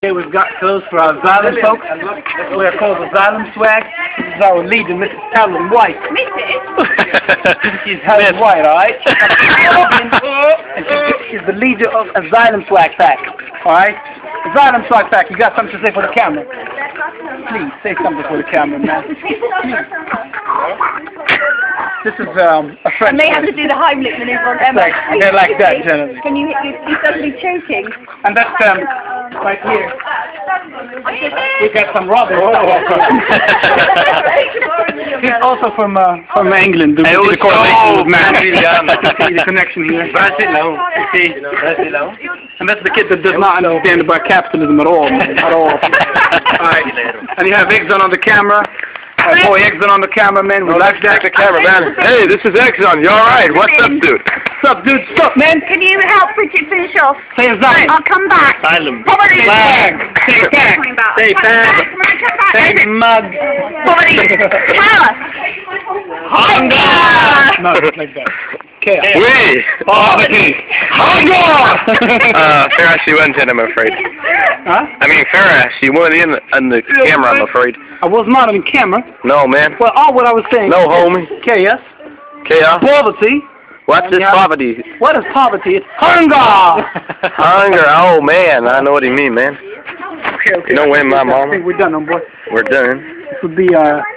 Okay, we've got clothes for our Xylem folks. We're called the Xylem Swag. This is our leader, Mrs. Helen White. She's Helen White, alright? And she's the leader of a Xylem Swag Pack, alright? Xylem Swag Pack, you got something to say for the camera? Please, say something for the camera, man. This is a French. I may have to do the Heimlich maneuver on Emma. They're like that, generally. Can you suddenly choking? And that's right here. We got some Robin. He's also from England. Hey, the correlation with man. See the connection here. Brazilão. And that's the kid that does not understand about capitalism at all. Alright. And you have Exxon on the camera. Our boy Exxon on the camera, man. We like that. The cameraman. Hey, this is Exxon. You alright? What's up, dude? What's up, dude? Stop, man. Can you help Bridget finish off? Say Xylem. I'll come back. Xylem. Flag. Say back. Say back. Say mug. Tell us. Hunger. No, like that. Chaos. Oui. Poverty. Hunger. Farah, she went in, I'm afraid. Huh? I mean, Farah, she went in on the camera, I'm afraid. I was not on camera. No, man. Well, all what I was saying. No, homie. Chaos. Chaos. Poverty. What's this poverty? What is poverty? It's hunger. Hunger. Oh, man. I know what you mean, man. Okay. You know when my mama? I think we're done, boy. We're done. This would be